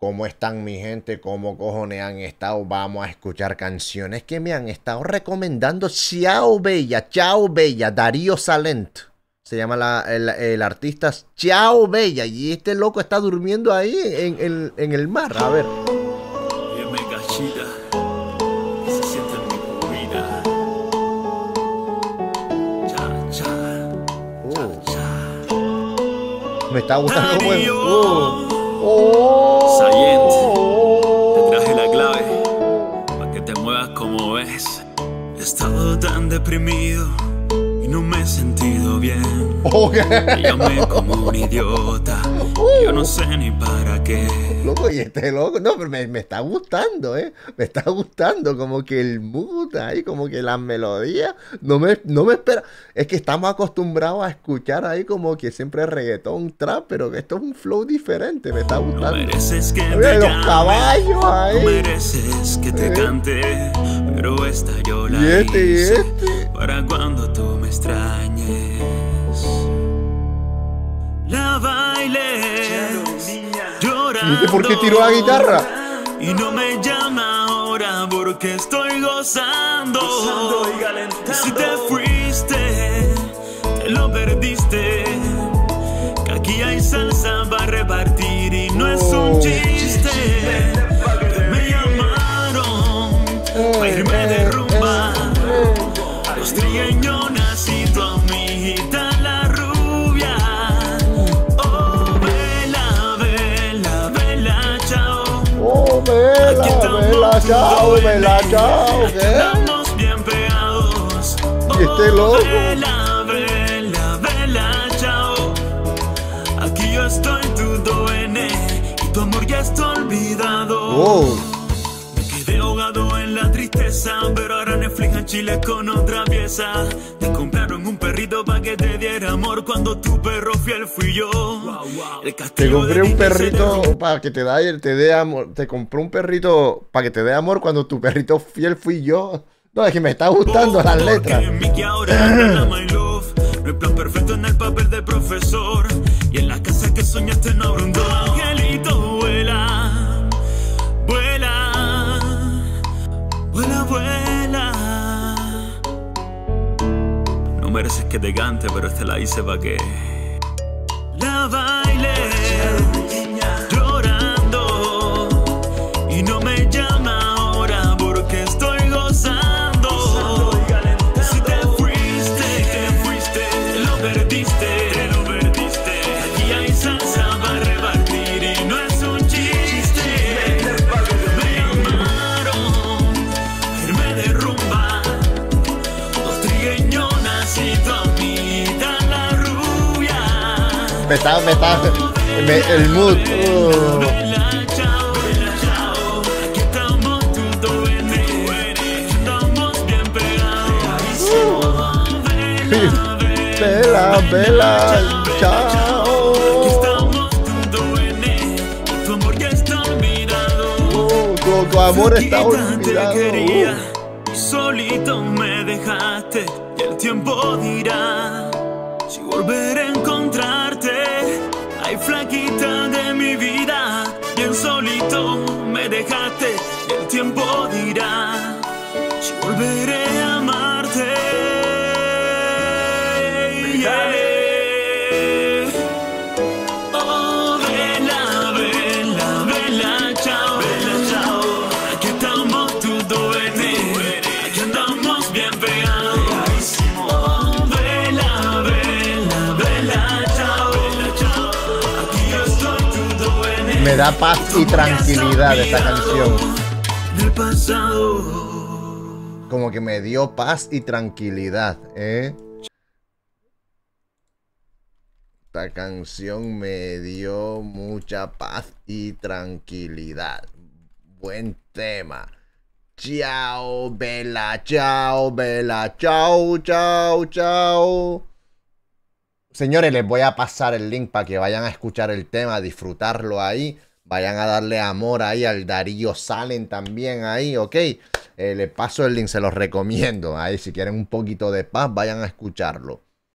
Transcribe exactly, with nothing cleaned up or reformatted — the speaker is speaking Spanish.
¿Cómo están mi gente? ¿Cómo cojones han estado? Vamos a escuchar canciones que me han estado recomendando. Chao Bella, Chao Bella, Darío Salent. Se llama la, el, el artista Chao Bella. Y este loco está durmiendo ahí en, en, en el mar. A ver. Me está gustando el juego. Oh. Oh. Sayent, te traje la clave para que te muevas como ves. He estado tan deprimido y no me he sentido bien. Okay. Me llamé como un idiota. Uh. Yo no sé ni para qué. Loco, y este loco, no, pero me, me está gustando, ¿eh? Me está gustando como que el mood ahí, como que las melodías, no me, no me espera. Es que estamos acostumbrados a escuchar ahí como que siempre reggaetón, trap, pero que esto es un flow diferente, me está gustando. No mereces que Mira, te los llame, caballos ahí. no mereces que te Eh. cante, pero esta yo la Y este, y hice este. para cuando tú me extrañes. La bailes llorando. ¿Y este por qué tiró la guitarra? Y no me llama ahora porque estoy gozando, gozando y calentando. Si te fuiste, te lo perdiste. Que aquí hay salsa para repartir y no es un chiste. Que me llamaron para irme de rumba. Los trigueños nací tu amiguita la rubia. Oh, vela, vela, vela, chao. Oh, vela, vela, chao, vela, chao, Aquí ¿qué? estamos bien pegados. Y este loco. Oh, vela, vela, vela, chao. Aquí yo estoy, tú duene y tu amor ya está olvidado. Wow. Me quedé ahogado en la tristeza, pero ahora Netflix en Chile con otra pieza. Te compraron un perrito para que te diera amor cuando tu perro fiel fui yo. El Te castigo compré de un ti que se perrito derrumbó. para que te, da, te dé amor. Te compré un perrito para que te dé amor cuando tu perrito fiel fui yo. No, es que me está gustando las letras. Porque Mickey ahora anda my love. No hay plan perfecto en el papel de profesor. Y en la casa que soñaste no habrá un don. Angelito, vuela, vuela, vuela, vuela. No mereces que te cante, pero esta la hice pa' que la bailes llorando. Y no me llama ahora porque estoy gozando. Si te fuiste, te fuiste, te lo perdiste, te lo perdiste. Aquí hay salsa para repartir y no es un chiste. Me llamaron, irme de rumba. Los trigueñonas y tu amiguita la rubia. Me está, me está, me, el mood. Uh. Vela, chao, vela, chao. Aquí estamos, tú duene, estamos bien pegados. Vela, Vela, vela, chao. aquí estamos, tú duene, tu amor ya está olvidado. Uh, tu, tu amor está Flaquita, olvidado. te quería, Uh. y solito me dejaste, y el tiempo dirá si volveré a encontrarte. Ay, flaquita de mi vida, bien solito me dejaste, y el tiempo dirá si volveré a amarte. Yeah. Oh, vela, vela, vela, chao, vela, chao. Aquí estamos, tú duene, aquí andamos bien pegados. Oh, vela, vela, vela, chao, vela, chao. Aquí yo estoy, tú duene. Me da paz y tranquilidad esta canción. Del pasado. Como que me dio paz y tranquilidad, ¿eh? Esta canción me dio mucha paz y tranquilidad. Buen tema. Chao, Bella, chao, Bella, chao, chao, chao. Señores, les voy a pasar el link para que vayan a escuchar el tema, a disfrutarlo ahí. Vayan a darle amor ahí al Darío Salent también ahí, ¿ok? Eh, les paso el link, se los recomiendo. Ahí si quieren un poquito de paz, vayan a escucharlo.